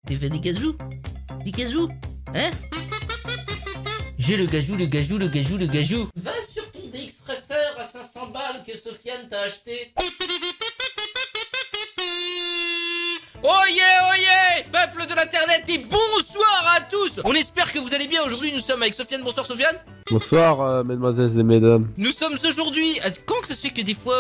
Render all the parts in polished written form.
T'as fait des gazous? Des gazous? Hein? J'ai le gazou, le gazou, le gazou, le gazou. Va sur ton DX Racer à 500 balles que Sofiane t'a acheté. Oyez, peuple de l'internet et bonsoir à tous. On espère que vous allez bien. Aujourd'hui nous sommes avec Sofiane. Bonsoir Sofiane. Bonsoir mesdemoiselles et mesdames. Nous sommes aujourd'hui... Comment que ça se fait que des fois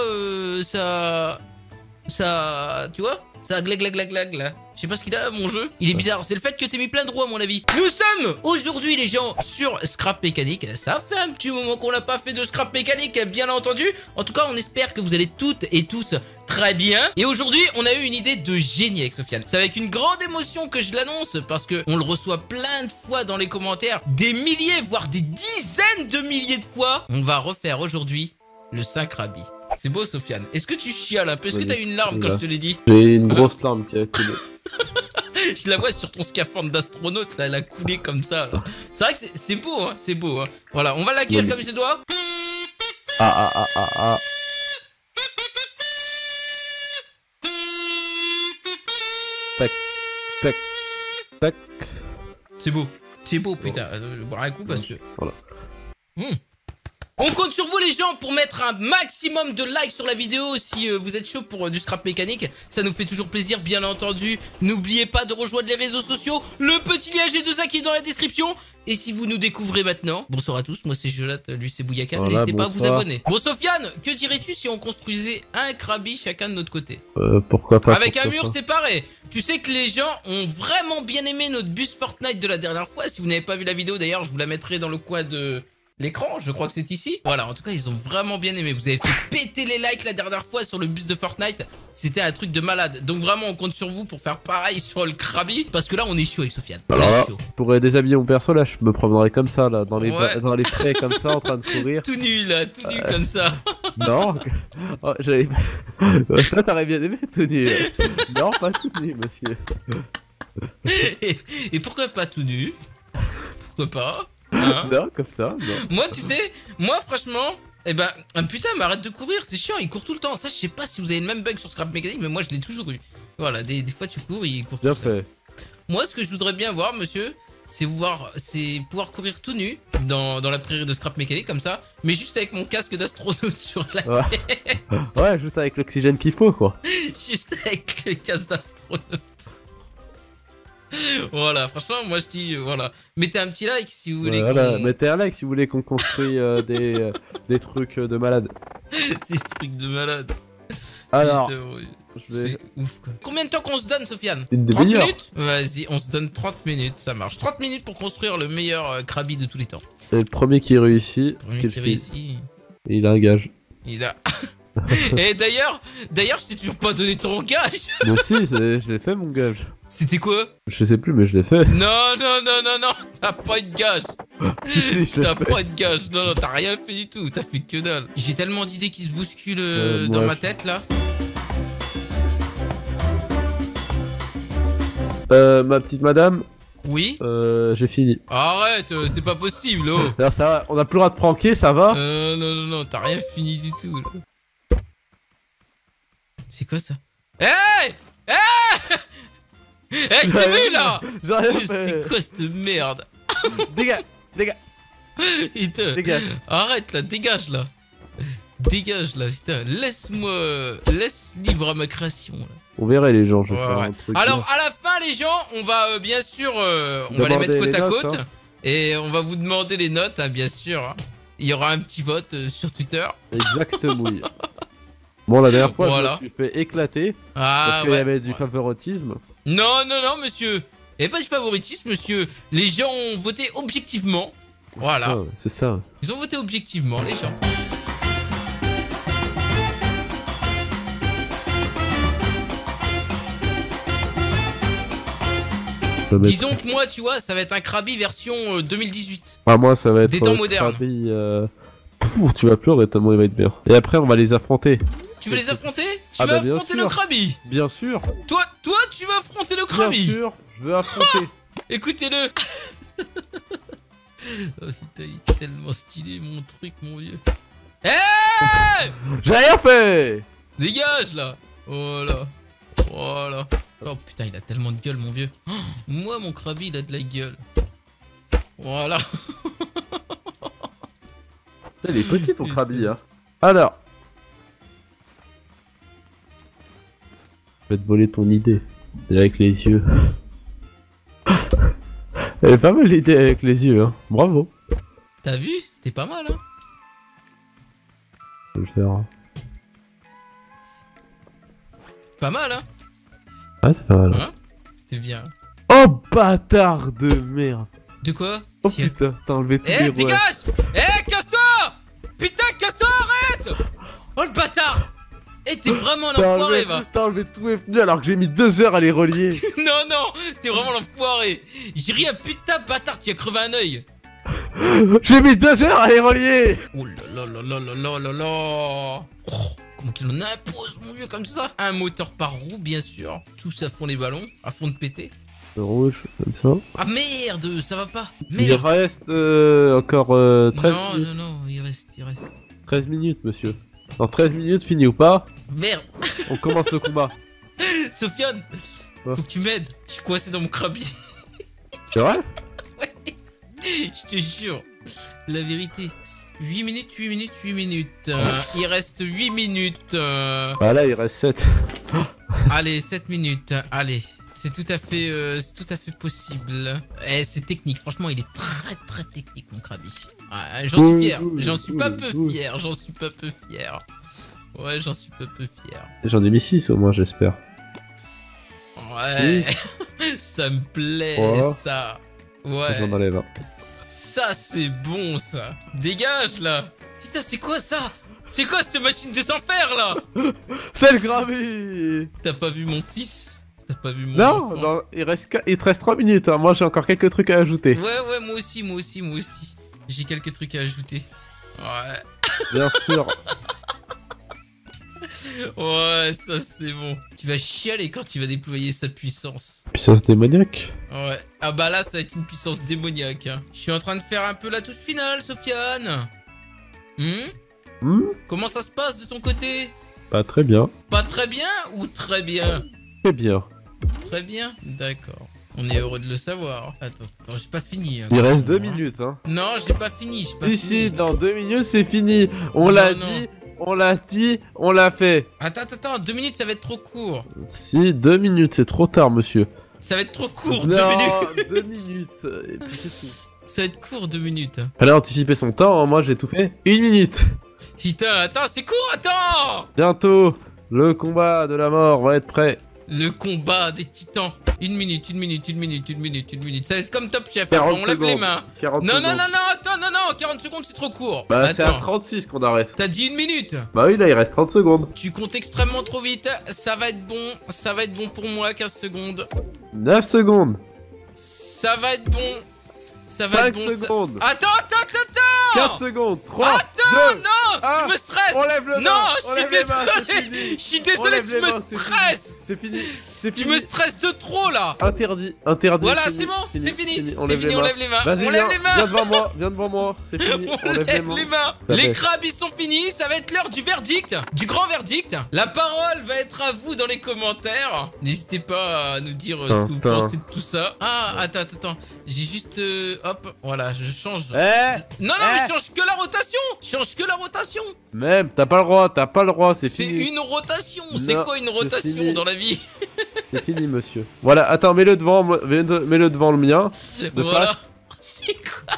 ça... Tu vois? Ça glag là. Je sais pas ce qu'il a mon jeu. Il est bizarre. C'est le fait que t'aies mis plein de roues à mon avis. Nous sommes aujourd'hui les gens sur Scrap Mécanique. Ça fait un petit moment qu'on n'a pas fait de Scrap Mécanique, bien entendu. En tout cas on espère que vous allez toutes et tous très bien. Et aujourd'hui on a eu une idée de génie avec Sofiane. C'est avec une grande émotion que je l'annonce, parce que on le reçoit plein de fois dans les commentaires. Des milliers voire des dizaines de milliers de fois. On va refaire aujourd'hui le 5 Rabi. C'est beau Sofiane. Est-ce que tu chiales un peu? Est-ce que t'as eu une larme quand je te l'ai dit? J'ai une grosse larme qui a coulé. Je la vois sur ton scaphandre d'astronaute, là, elle a coulé comme ça. C'est vrai que c'est beau, hein, c'est beau. Hein. Voilà, on va l'accueillir comme il se doit. Ah. Tac. C'est beau, putain. Je vais boire un coup parce que... Voilà. On compte sur vous les gens pour mettre un maximum de likes sur la vidéo si vous êtes chaud pour du scrap mécanique. Ça nous fait toujours plaisir, bien entendu. N'oubliez pas de rejoindre les réseaux sociaux. Le petit lien G2A qui est dans la description. Et si vous nous découvrez maintenant, bonsoir à tous, moi c'est Jolat, lui c'est Bouyaka. Voilà, n'hésitez pas à vous abonner. Bon Sofiane, que dirais-tu si on construisait un Krabi chacun de notre côté? Pourquoi pas? Avec un mur séparé. Tu sais que les gens ont vraiment bien aimé notre bus Fortnite de la dernière fois. Si vous n'avez pas vu la vidéo d'ailleurs, je vous la mettrai dans le coin de... l'écran, je crois que c'est ici. Voilà, en tout cas, ils ont vraiment bien aimé. Vous avez fait péter les likes la dernière fois sur le bus de Fortnite. C'était un truc de malade. Donc vraiment, on compte sur vous pour faire pareil sur le Krabi. Parce que là, on est chaud avec Sofiane. Alors là, pour déshabiller mon perso, là, je me promènerais comme ça, là, dans les frais comme ça, en train de courir. Tout nu, là, tout nu comme ça. Non, oh, j'avais... Ça, t'aurais bien aimé, tout nu. Non, pas tout nu, monsieur. Et pourquoi pas tout nu? Pourquoi pas? Hein? Non, comme ça, non. Moi, tu sais, moi, franchement, putain, mais arrête de courir, c'est chiant, il court tout le temps. Ça, je sais pas si vous avez le même bug sur Scrap Mécanique, mais moi, je l'ai toujours eu. Voilà, des fois, tu cours, il court tout bien seul. fait. Moi, ce que je voudrais bien voir, monsieur, c'est pouvoir courir tout nu dans la prairie de Scrap Mécanique, comme ça, mais juste avec mon casque d'astronaute sur la tête. Ouais, juste avec l'oxygène qu'il faut, quoi. Juste avec le casque d'astronaute. Voilà, franchement, moi je dis, voilà. Mettez un petit like si vous voulez. Voilà, mettez un like si vous voulez qu'on construise des trucs de malade. Des trucs de malade. Alors, c'est ouf quoi. Combien de temps qu'on se donne, Sofiane? 30 minutes? Vas-y, on se donne 30 minutes, ça marche. 30 minutes pour construire le meilleur Krabi de tous les temps. C'est le premier qui réussit. Il a un gage. Il a... Et d'ailleurs, je t'ai toujours pas donné ton gage. Bon si, je l'ai fait mon gage. C'était quoi? Je sais plus, mais je l'ai fait. Non, t'as pas eu de gage. T'as pas eu de gage, non, t'as rien fait du tout, t'as fait que dalle. J'ai tellement d'idées qui se bousculent dans ma tête là. Ma petite madame. Oui. J'ai fini. Arrête, c'est pas possible, oh. Alors ça va, on a plus le droit de pranker, ça va? Non, t'as rien fini du tout là. C'est quoi ça? Hey! Eh, je t'ai vu là! C'est quoi cette merde? Dégage! Putain. Arrête là, dégage là. Dégage là, putain. Laisse libre à ma création là. On verrait les gens, je vais faire un truc. Alors à la fin les gens, on va bien sûr, on va les mettre côte à côte. Hein. Et on va vous demander les notes, hein, bien sûr. Hein. Il y aura un petit vote sur Twitter. Exactement. Bon, la dernière fois, je me suis fait éclater. Parce qu'il y avait du favoritisme. Non, monsieur. Il n'y avait pas de favoritisme, monsieur. Les gens ont voté objectivement. Voilà. C'est ça. Ils ont voté objectivement, les gens. Disons que moi, tu vois, ça va être un Krabi version 2018. Ah, moi, ça va être des temps modernes. Krabi, tu vas pleurer tellement il va être bien. Et après, on va les affronter. Tu veux les affronter? Tu vas affronter le Krabi? Bien sûr. Toi, tu vas affronter le Krabi? Bien sûr, je veux affronter. Écoutez-le. Oh putain, il est tellement stylé mon truc, mon vieux. Hey! J'ai rien fait. Dégage là. Voilà. Oh putain, il a tellement de gueule, mon vieux. Oh, moi, mon Krabi, il a de la gueule. Voilà. Il est petit, ton Krabi, hein. Alors. Je vais te voler ton idée. Avec les yeux. Elle est pas mal l'idée avec les yeux, hein. Bravo. T'as vu? C'était pas mal, hein. Je vais le faire. Pas mal, hein. Ouais, c'est pas mal. Hein? C'est bien. Oh, bâtard de merde. De quoi? Oh putain, t'as enlevé tous les rouages. Dégage! Casse-toi! Putain, casse-toi, arrête! Oh, le bâtard! T'es vraiment l'enfoiré, va! T'as enlevé tous les pneus alors que j'ai mis 2 heures à les relier. Non, t'es vraiment l'enfoiré. J'ai ri à putain, bâtard, tu as crevé un œil. J'ai mis 2 heures à les relier. Oh là là là là là là là là. Oh, comment qu'il en impose, mon vieux, comme ça? Un moteur par roue, bien sûr. Tous à fond les ballons, à fond de péter. Le rouge, comme ça. Ah merde, ça va pas. Merde. Il reste encore 13 minutes. Non, il reste. 13 minutes, monsieur. Dans 13 minutes, fini ou pas? Merde. On commence le combat. Sofiane, faut que tu m'aides. Je suis coincé dans mon Krabi. C'est vrai? Ouais. Je te jure. La vérité. 8 minutes. Il reste 8 minutes. Bah là, il reste 7. Allez, 7 minutes. Allez. C'est tout à fait possible. C'est technique. Franchement, il est très technique, mon Krabi. J'en suis fier. J'en suis pas peu fier. Ouais, j'en suis pas peu fier. J'en ai mis 6 au moins, j'espère. Ouais. Ça me plaît, ça. Ouais. J'en enlève un. Ça, c'est bon, ça. Dégage, là. Putain, c'est quoi ça? C'est quoi cette machine des enfers, là? C'est le Krabi. T'as pas vu mon fils? T'as pas vu mon enfant? Non, il te reste 3 minutes. Hein. Moi, j'ai encore quelques trucs à ajouter. Ouais, moi aussi. J'ai quelques trucs à ajouter. Ouais. Bien sûr. Ouais, ça c'est bon. Tu vas chialer quand tu vas déployer sa puissance. Puissance démoniaque? Ouais. Ah bah là, ça va être une puissance démoniaque. Hein. Je suis en train de faire un peu la touche finale, Sofiane. Comment ça se passe de ton côté? Pas très bien. Pas très bien ou très bien? Très bien. Très bien? D'accord. On est heureux de le savoir. Attends, j'ai pas fini. Hein, il reste 2 minutes, hein. Non, j'ai pas fini. Ici, dans 2 minutes, c'est fini. On l'a dit, on l'a fait. Attends, 2 minutes, ça va être trop court. Si, 2 minutes, c'est trop tard, monsieur. Ça va être trop court, non, 2 minutes. 2 minutes, et puis c'est tout. Ça va être court, 2 minutes. Fallait anticiper son temps, hein. Moi j'ai tout fait. 1 minute. Putain, attends, c'est court, attends. Bientôt, le combat de la mort va être prêt. Le combat des titans. 1 minute. Ça va être comme Top Chef. Après, on lève les mains. Non, attends, non, 40 secondes, c'est trop court. Bah, c'est à 36 qu'on arrête. T'as dit 1 minute. Bah oui, là, il reste 30 secondes. Tu comptes extrêmement trop vite. Ça va être bon pour moi, 15 secondes. 9 secondes. Ça va être bon. Ça va être bon. 5 secondes. Attends. 4 secondes. 3, attends, 2, non, 1. Tu me stresses. On lève le non, main. Je suis désolé, tu me stresses. C'est fini. Tu me stresses de trop là. Interdit. Voilà, c'est bon, c'est fini. On lève les mains. On lève les mains. Viens devant moi. C'est fini. On lève les mains. Les crabes, ils sont finis. Ça va être l'heure du verdict, du grand verdict. La parole va être à vous dans les commentaires. N'hésitez pas à nous dire ce que vous pensez de tout ça. Ah, attends. J'ai juste... hop, voilà, je change. Non, mais je change que la rotation. Même, t'as pas le droit, c'est fini. C'est une rotation. C'est quoi une rotation dans la vie? C'est fini, monsieur. Voilà, attends, mets-le devant le mien. Voilà. C'est quoi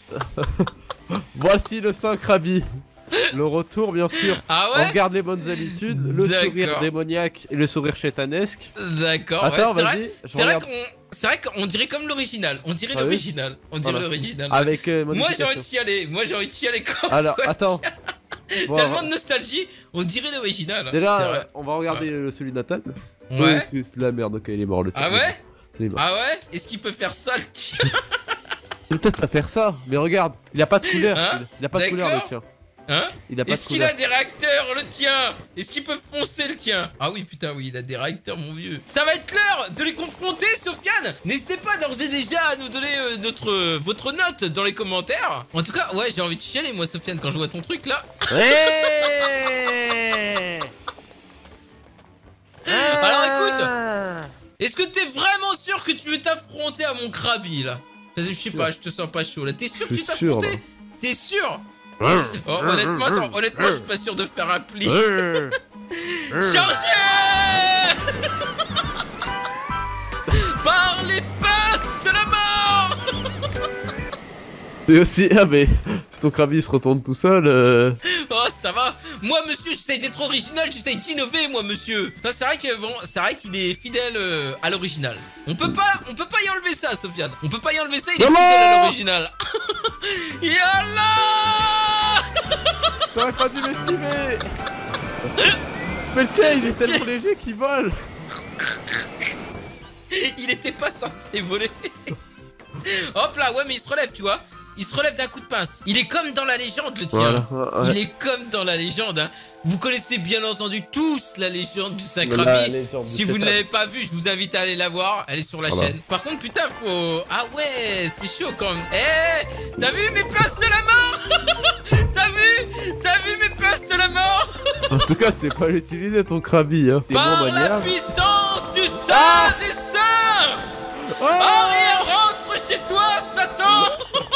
ça? Voici le Saint Krabi. Le retour, bien sûr. Ah ouais? On garde les bonnes habitudes, le sourire démoniaque et le sourire chétanesque. D'accord. Attends, ouais, c'est vrai qu'on dirait comme l'original. On dirait l'original. Avec moi j'ai envie de chialer comme alors, attends. Tellement de nostalgie, on dirait l'original. Déjà, on va regarder celui de Nathan. Ouais. C'est de la merde, ok, il est mort le tien. Ah ouais? Ah ouais? Est-ce qu'il peut faire ça le tien? Il peut peut-être pas faire ça, mais regarde, il a pas de couleur. Il a pas de couleur le tien. Hein? Est-ce qu'il a des réacteurs le tien? Est-ce qu'il peut foncer le tien? Ah oui, putain, oui, il a des réacteurs, mon vieux. Ça va être l'heure de les confronter, Sofiane. N'hésitez pas d'ores et déjà à nous donner votre note dans les commentaires. En tout cas, ouais, j'ai envie de chialer, moi, Sofiane, quand je vois ton truc là. Alors écoute, Est-ce que t'es vraiment sûr que tu veux t'affronter à mon Krabi là? Parce que je sais pas, je te sens pas chaud là. T'es sûr que tu t'affrontais? T'es sûr? Oh, honnêtement, je suis pas sûr de faire un pli. Chargez! Par les pinces de la mort! Et aussi, ah mais si ton Krabi se retourne tout seul. Oh ça va. Moi monsieur, j'essaye d'être original, j'essaye d'innover moi monsieur. Enfin, c'est vrai que bon, c'est vrai qu'il est fidèle à l'original. On peut pas y enlever ça, Sofiane. On peut pas y enlever ça, il est fidèle à l'original. Yallah! T'aurais pas dû m'esquiver. Mais le tien, il est tellement léger qu'il vole. Il était pas censé voler. Hop là, ouais mais il se relève, tu vois. Il se relève d'un coup de pince. Il est comme dans la légende, le tien. Voilà, ouais. Il est comme dans la légende. Hein. Vous connaissez bien entendu tous la légende du Saint-Krabi. Si vous ne l'avez pas vue, je vous invite à aller la voir. Elle est sur la chaîne. Par contre, putain, faut... Ah ouais, c'est chaud quand même. Eh, t'as vu mes pinces de la mort? T'as vu mes pinces de la mort? En tout cas, c'est pas l'utiliser ton Krabi. Hein. Par la puissance du Saint des Saints. Arrière, rentre chez toi, Satan.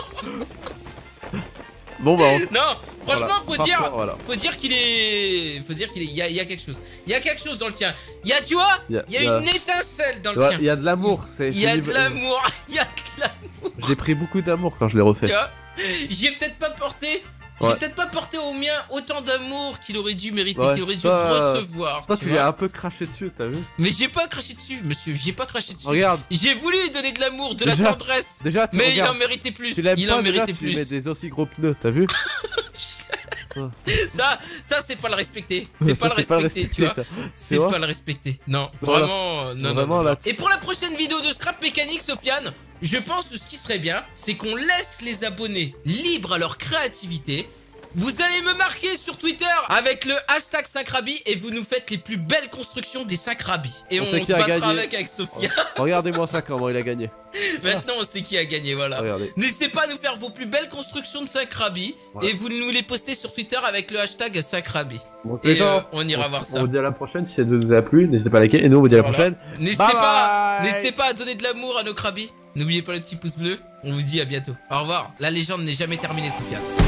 Bon bah non, franchement faut dire qu'il est, il y a quelque chose. Il y a quelque chose dans le tien. Il y a, tu vois, il y a une étincelle dans le tien. Il y a de l'amour, il y a de l'amour, il y a de l'amour. J'ai pris beaucoup d'amour quand je l'ai refait. Tu vois, j'y ai peut-être pas porté. J'ai peut-être pas porté au mien autant d'amour qu'il aurait dû mériter, qu'il aurait dû recevoir. Toi, tu lui as un peu craché dessus, t'as vu? Mais j'ai pas craché dessus, monsieur, j'ai pas craché dessus. Regarde. J'ai voulu lui donner de l'amour, de la tendresse. Déjà, mais il en méritait plus. Il en méritait plus. Tu mets des aussi gros pneus, t'as vu? Ça c'est pas le respecter. C'est pas le respecter, tu vois. C'est pas le respecter. Non, vraiment, non. Et pour la prochaine vidéo de Scrap Mécanique, Sofiane, je pense que ce qui serait bien, c'est qu'on laisse les abonnés libres à leur créativité. Vous allez me marquer sur Twitter avec le hashtag Saint-Krabi et vous nous faites les plus belles constructions des Saint-Krabi. Et on se battra avec Sofiane. Regardez-moi ça, comment il a gagné. Maintenant on sait qui a gagné, voilà. N'hésitez pas à nous faire vos plus belles constructions de Saint-Krabi et vous nous les postez sur Twitter avec le hashtag Saint-Krabi. Et on ira voir ça. On vous dit à la prochaine, si ça vous a plu, n'hésitez pas à liker et nous on vous dit à la prochaine. N'hésitez pas à donner de l'amour à nos Krabis. N'oubliez pas le petit pouce bleu. On vous dit à bientôt. Au revoir. La légende n'est jamais terminée, Sofiane.